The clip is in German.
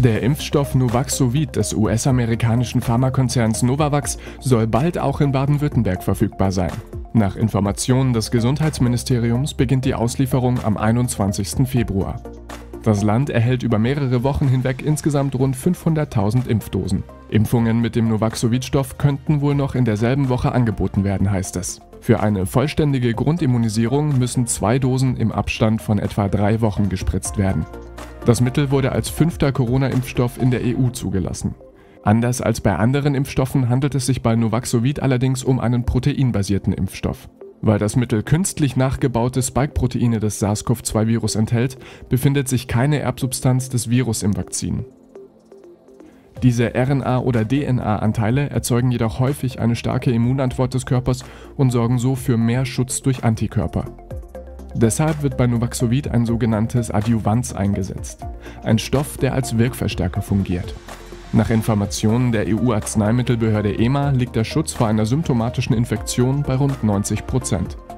Der Impfstoff Nuvaxovid des US-amerikanischen Pharmakonzerns Novavax soll bald auch in Baden-Württemberg verfügbar sein. Nach Informationen des Gesundheitsministeriums beginnt die Auslieferung am 21. Februar. Das Land erhält über mehrere Wochen hinweg insgesamt rund 500.000 Impfdosen. Impfungen mit dem Nuvaxovid-Stoff könnten wohl noch in derselben Woche angeboten werden, heißt es. Für eine vollständige Grundimmunisierung müssen 2 Dosen im Abstand von etwa 3 Wochen gespritzt werden. Das Mittel wurde als 5. Corona-Impfstoff in der EU zugelassen. Anders als bei anderen Impfstoffen handelt es sich bei Nuvaxovid allerdings um einen proteinbasierten Impfstoff. Weil das Mittel künstlich nachgebaute Spike-Proteine des SARS-CoV-2-Virus enthält, befindet sich keine Erbsubstanz des Virus im Vakzin. Diese RNA- oder DNA-Anteile erzeugen jedoch häufig eine starke Immunantwort des Körpers und sorgen so für mehr Schutz durch Antikörper. Deshalb wird bei Nuvaxovid ein sogenanntes Adjuvanz eingesetzt, ein Stoff, der als Wirkverstärker fungiert. Nach Informationen der EU-Arzneimittelbehörde EMA liegt der Schutz vor einer symptomatischen Infektion bei rund 90%.